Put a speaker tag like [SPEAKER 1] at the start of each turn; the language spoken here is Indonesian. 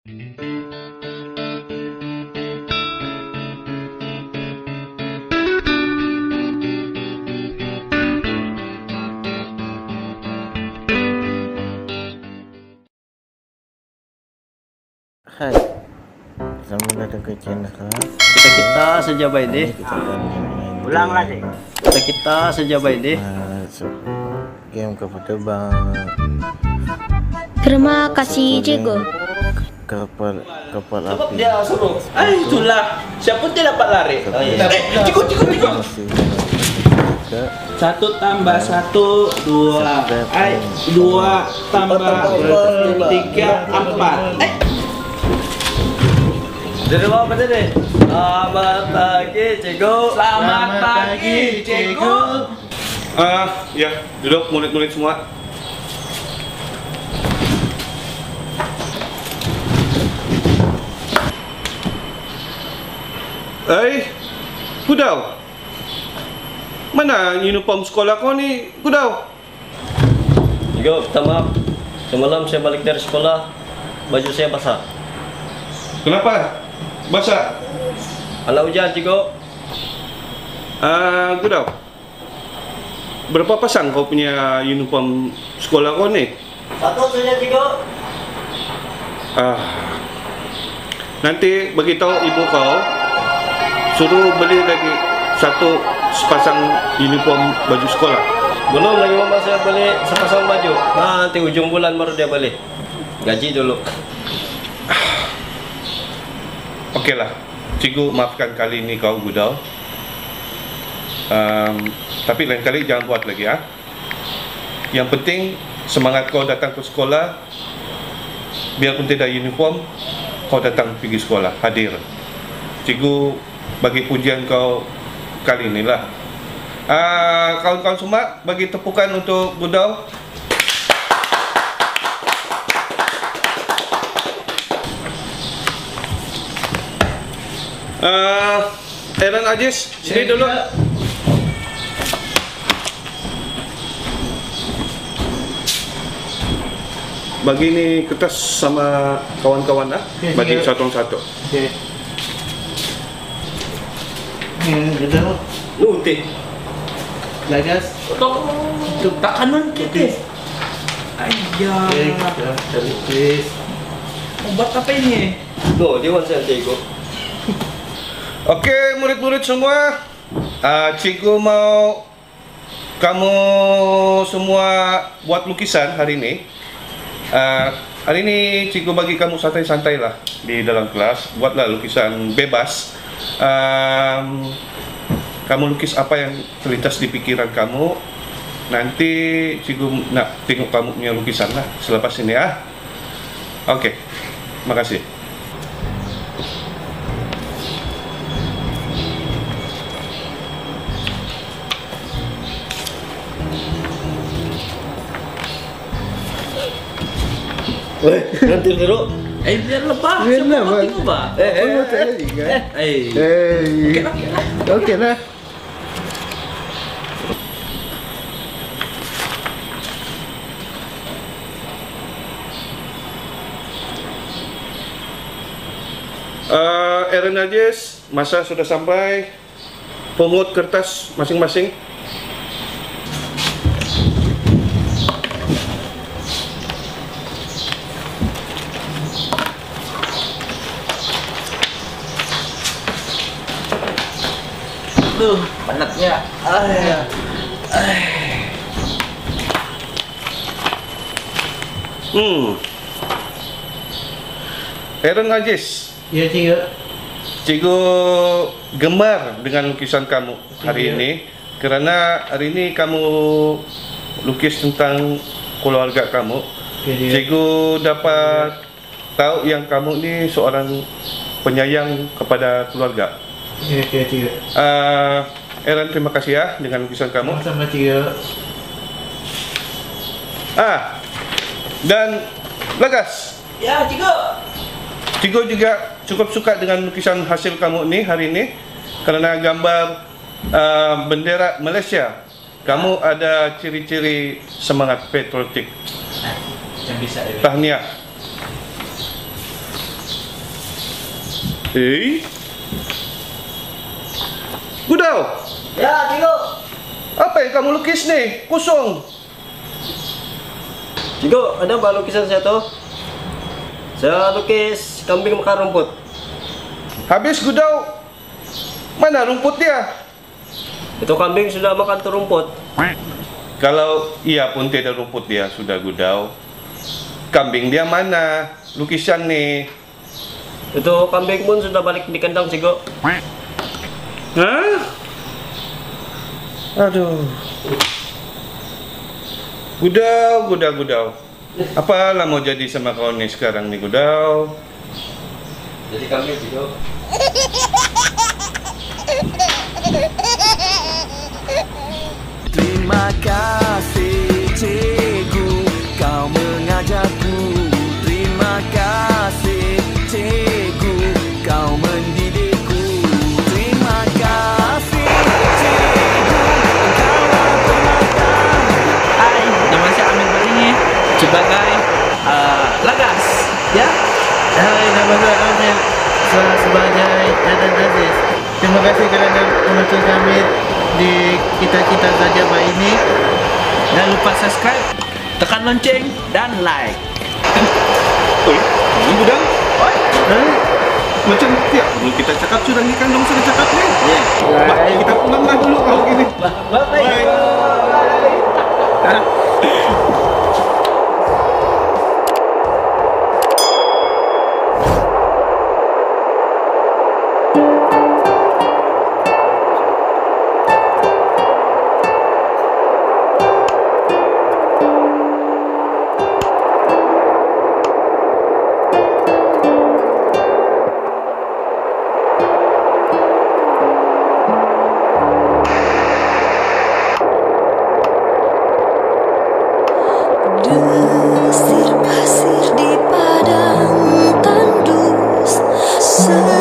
[SPEAKER 1] Hai, selamat datang ke channel
[SPEAKER 2] Kita saja by day.
[SPEAKER 1] kita akan main
[SPEAKER 3] Ulang lagi.
[SPEAKER 2] Kita saja by day.
[SPEAKER 1] game kapal terbang,
[SPEAKER 4] Terima kasih Cikgu.
[SPEAKER 1] kapal
[SPEAKER 3] Sebab
[SPEAKER 1] api.
[SPEAKER 3] dia suruh. Itulah. Siapa dia dapat lari?
[SPEAKER 2] Oh, iya.
[SPEAKER 3] Cikgu.
[SPEAKER 1] Masih juga
[SPEAKER 3] 1 tambah 1 2. 2 tambah 3 4.
[SPEAKER 2] Dari apa tadi? Selamat pagi, Cikgu.
[SPEAKER 3] Selamat pagi, Cikgu.
[SPEAKER 5] Ya, duduk murid-murid semua. Kudau. Mana uniform sekolah kau ni, Kudau?
[SPEAKER 2] Cikgu, minta maaf. Semalam saya balik dari sekolah, baju saya basah.
[SPEAKER 5] Kenapa? Basah?
[SPEAKER 2] Anak hujan, Cikgu.
[SPEAKER 5] Kudau. Berapa pasang kau punya uniform sekolah kau ni?
[SPEAKER 2] Satu saja, Cikgu.
[SPEAKER 5] Nanti beritahu ibu kau suruh beli lagi satu sepasang uniform baju sekolah.
[SPEAKER 2] Belum lagi mama saya beli sepasang baju. Nanti ujung bulan baru dia beli. Gaji dulu.
[SPEAKER 5] Okeylah, cikgu maafkan kali ini kau, Gudau. Tapi lain kali jangan buat lagi, ya. Yang penting semangat kau datang ke sekolah. Biarpun tidak uniform, kau datang pergi sekolah, hadir. Cikgu bagi pujian kau kali inilah. Kawan-kawan semua bagi tepukan untuk Gudau. Aaron Ajis, sini dulu. Bagi ni kertas sama kawan-kawan lah. Bagi satu-satu.
[SPEAKER 3] Okey. Dah.
[SPEAKER 2] Luntik.
[SPEAKER 3] Lagas. Untuk tak kanan kita. Ayah. Please. Buat apa ini?
[SPEAKER 2] No, dia wansan, Cikgu.
[SPEAKER 5] Okey, murid-murid semua. Cikgu mau kamu semua buat lukisan hari ini. Hari ini cikgu bagi kamu santai-santai lah di dalam kelas. Buatlah lukisan bebas. Kamu lukis apa yang terlintas di pikiran kamu. Nanti cikgu nak tengok kamu punya lukisan lah selepas ini, ya. Okey, makasih.
[SPEAKER 2] Nanti dulu.
[SPEAKER 3] Biar lepas. Biar lepas. Tengok ba.
[SPEAKER 1] Okey lah.
[SPEAKER 5] Aaron Najis, masa sudah sampai. Pungut kertas masing-masing.
[SPEAKER 3] Tuh, penatnya.
[SPEAKER 5] Aaron Najis,
[SPEAKER 3] Ya, Cikgu.
[SPEAKER 5] cikgu gemar dengan lukisan kamu hari ini kerana hari ini kamu lukis tentang keluarga kamu. Cikgu dapat tahu yang kamu ni seorang penyayang kepada keluarga.
[SPEAKER 3] Ya, Cikgu.
[SPEAKER 5] Aaron, terima kasih ya dengan lukisan kamu.
[SPEAKER 3] Sama Cikgu.
[SPEAKER 5] Dan Lagas,
[SPEAKER 3] Ya, Cikgu.
[SPEAKER 5] cikgu juga cukup suka dengan lukisan hasil kamu ni hari ini kerana gambar bendera Malaysia. Kamu ada ciri-ciri semangat patriotik.
[SPEAKER 3] Macam bisa dia.
[SPEAKER 5] Tahniah. Gudau,
[SPEAKER 2] Ya, Cigo.
[SPEAKER 5] apa yang kamu lukis nih? Kosong.
[SPEAKER 2] Cigo, ada apa lukisan saya tuh? Saya lukis kambing makan rumput.
[SPEAKER 5] Habis Gudau, mana rumput dia?
[SPEAKER 2] Itu kambing sudah makan tuh rumput.
[SPEAKER 5] Kalau ia pun tidak rumput dia sudah Gudau. Kambing dia mana? Lukisan nih.
[SPEAKER 2] Itu kambing pun sudah balik di kandang, Cigo.
[SPEAKER 5] Hah? Aduh. Gudau. Apa lah mau jadi sama kau nih sekarang nih Gudau?
[SPEAKER 2] Jadi kambing, Cigo.
[SPEAKER 4] Terima kasih cikgu, kau mengajarku. Terima kasih cikgu, kau mendidikku. Terima kasih cikgu, engkaulah permata.
[SPEAKER 3] Hai, nama saya Amir Barini sebagai Lagas, ya.
[SPEAKER 1] Hai, nama saya Amir. Saya sebagai Adan Aziz. Terima kasih kerana menonton kami di kita saja Pak ini.
[SPEAKER 3] Jangan lupa subscribe, tekan lonceng dan like.
[SPEAKER 5] Ini Gudau? Macam tiap dulu kita cakap sudah di kandang sudah cakap nih. Bah, kita pulanglah dulu kalau gini. Bye.
[SPEAKER 6] Desir pasir di padang tandus.